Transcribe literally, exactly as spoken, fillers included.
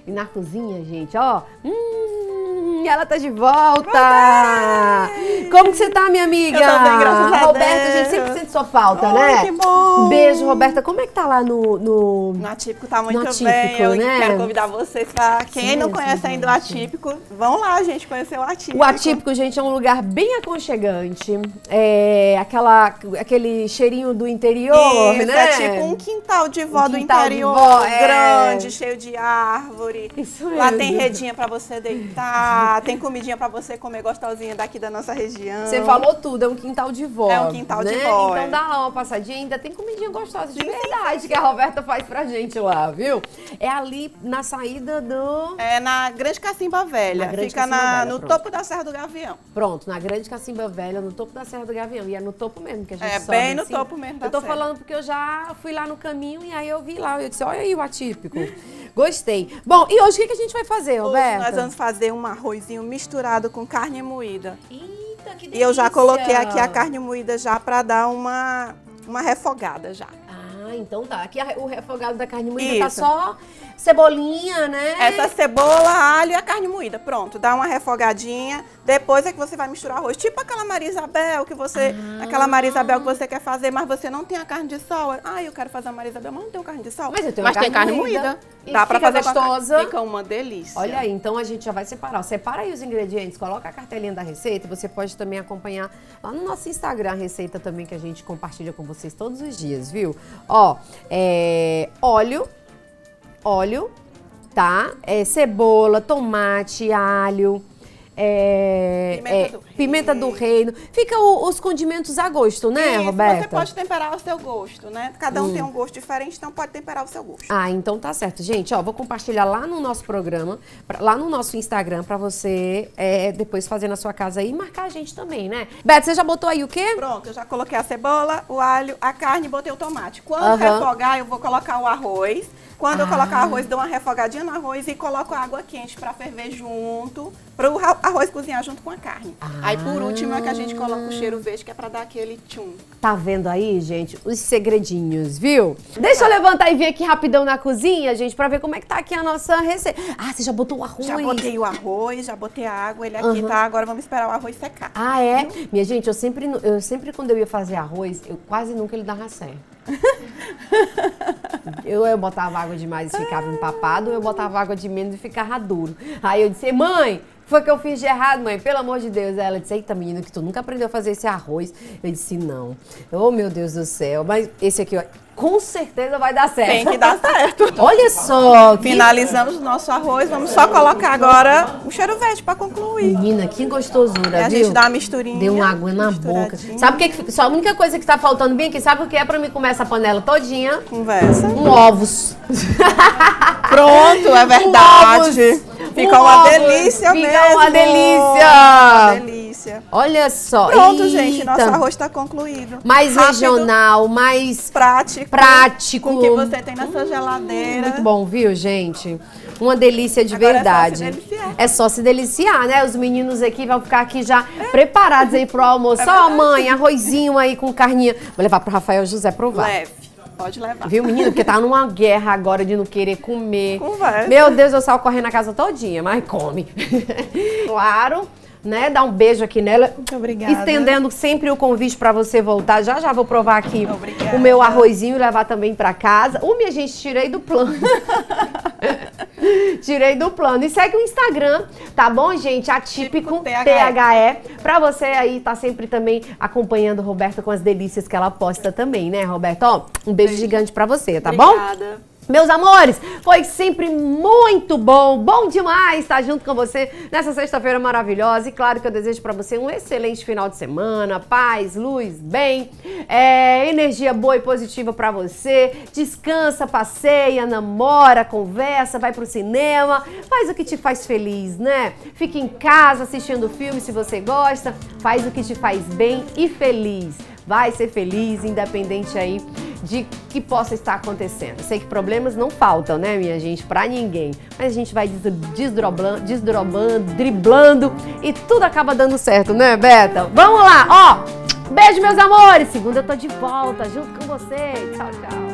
E na cozinha, gente, ó. Hum, ela tá de volta! Voltei! Como que você tá, minha amiga? Eu tô bem, graças a Roberta, Deus. a gente sempre sente sua falta, Ai, né? que bom! Um beijo, Roberta. Como é que tá lá no... No, no Atípico tá muito no Atípico, bem. Eu né? quero convidar vocês pra quem Sim, não sim, conhece sim, ainda o Atípico, vão lá, gente, conhecer o Atípico. O Atípico, gente, é um lugar bem aconchegante. É aquela, aquele cheirinho do interior, Isso, né? é tipo um quintal de vó Um do quintal de interior, vó, é. grande, cheio de árvore. Isso Lá mesmo. tem redinha pra você deitar, tem comidinha pra você comer gostosinha daqui da nossa região. Você falou tudo, é um quintal de vó. É um quintal né? de vó, Então é. dá lá uma passadinha, ainda tem comidinha gostosa de Sim, verdade que a Roberta faz pra gente lá, viu? É ali na saída do... É na Grande Cacimba Velha, Na Grande fica Cacimba na, Velha, no pronto. topo da Serra do Gavião. Pronto, na Grande Cacimba Velha, no topo da Serra do Gavião. E é no topo mesmo que a gente É, sobe, bem no assim. topo mesmo da Eu tô serra. falando porque eu já fui lá no caminho e aí eu vi lá. Eu disse, olha aí o Atípico. Gostei. Bom, e hoje o que que a gente vai fazer, Hoje Roberta? nós vamos fazer um arrozinho misturado com carne moída. Eita, que delícia! E eu já coloquei aqui a carne moída já para dar uma, uma refogada já. Ah, então tá. Aqui a- o refogado da carne moída tá Isso. só cebolinha, né? Essa cebola, alho e a carne moída. Pronto, dá uma refogadinha. Depois é que você vai misturar arroz. Tipo aquela Maria Isabel que você. Ah. Aquela Maria Isabel que você quer fazer, mas você não tem a carne de sol. Ah, eu quero fazer a Maria Isabel, mas não tenho carne de sol. Mas eu tenho mas a tem carne carne moída. moída. E Dá pra fica fazer com a carne- gostosa. Fica uma delícia. Olha aí, então a gente já vai separar. Separa aí os ingredientes, coloca a cartelinha da receita e você pode também acompanhar lá no nosso Instagram a receita também que a gente compartilha com vocês todos os dias, viu? Ó, é, óleo, óleo, tá? É, cebola, tomate, alho, é, Pimenta é, do pimenta do reino. reino. Fica o- os condimentos a gosto, né, Isso, Roberta? você pode temperar ao seu gosto, né? Cada um tem um gosto diferente, então pode temperar ao seu gosto. Ah, então tá certo. Gente, ó, vou compartilhar lá no nosso programa, pra- lá no nosso Instagram, pra você é, depois fazer na sua casa aí e marcar a gente também, né? Beto, você já botou aí o quê? Pronto, eu já coloquei a cebola, o alho, a carne e botei o tomate. Quando Aham. refogar, eu vou colocar o arroz. Quando eu Ah. colocar o arroz, dou uma refogadinha no arroz e coloco a água quente pra ferver junto, para o arroz cozinhar junto com a carne. Aí por último é que a gente coloca o cheiro verde, que é pra dar aquele tchum. Tá vendo aí, gente, os segredinhos, viu? Deixa eu levantar e vir aqui rapidão na cozinha, gente, pra ver como é que tá aqui a nossa receita. Ah, você já botou o arroz? Já botei o arroz, já botei a água, ele aqui Aham. tá, agora vamos esperar o arroz secar. Ah, é? Minha gente, eu sempre, eu sempre quando eu ia fazer arroz, eu quase nunca ele dava certo. Eu, eu botava água demais e ficava empapado, ou eu botava água de menos e ficava duro. Aí eu disse, mãe, foi que eu fiz de errado, mãe? Pelo amor de Deus. Aí ela disse, eita, menina, que tu nunca aprendeu a fazer esse arroz. Eu disse, não. Oh, meu Deus do céu. Mas esse aqui, ó, com certeza vai dar certo. Tem que dar certo. Olha só. que- Finalizamos o nosso arroz, vamos só colocar agora o cheiro verde pra concluir. Menina, que gostosura, Aí a viu? gente dá uma misturinha. Deu uma água na boca. misturadinha. Sabe o que, que só a única coisa que tá faltando bem aqui? Sabe o que é pra mim comer essa panela todinha? Conversa. Um ovos. Pronto, é verdade. Um Fica Um uma ovos. delícia Fica mesmo. uma delícia. Uma delícia. Olha só. Pronto, gente, nosso Eita. arroz está concluído. Mais Rápido, regional, mais prático. prático. Com o que você tem na sua geladeira. Muito bom, viu, gente? Uma delícia de Agora é só verdade. se deliciar. É só se deliciar, né? Os meninos aqui vão ficar aqui já preparados aí pro almoço. É Ó, verdade. mãe, arrozinho aí com carninha. Vou levar pro Rafael José provar. Leve. Pode levar. Viu, menino? Porque tá numa guerra agora de não querer comer. Conversa. Meu Deus, eu saio correndo a casa todinha, mas come. Claro, né? Dá um beijo aqui nela. Muito obrigada. Estendendo sempre o convite pra você voltar. Já já vou provar aqui Obrigada. o meu arrozinho e levar também pra casa. Ô, minha gente, tirei do plano. Tirei do plano. E segue o Instagram, tá bom, gente? Atípico Típico T H E. Pra você aí tá sempre também acompanhando a Roberta com as delícias que ela posta também, né, Roberta? Ó, um beijo gigante pra você, tá bom? Obrigada. Meus amores, foi sempre muito bom, bom demais estar junto com você nessa sexta-feira maravilhosa. E claro que eu desejo para você um excelente final de semana, paz, luz, bem, é, energia boa e positiva para você. Descansa, passeia, namora, conversa, vai pro cinema, faz o que te faz feliz, né? Fique em casa assistindo filme se você gosta, faz o que te faz bem e feliz. Vai ser feliz, independente aí de que possa estar acontecendo. Sei que problemas não faltam, né, minha gente, pra ninguém. Mas a gente vai des- desdobrando, desdobrando, driblando e tudo acaba dando certo, né, Beta? Vamos lá, ó! Beijo, meus amores! Segunda eu tô de volta, junto com vocês. Tchau, tchau.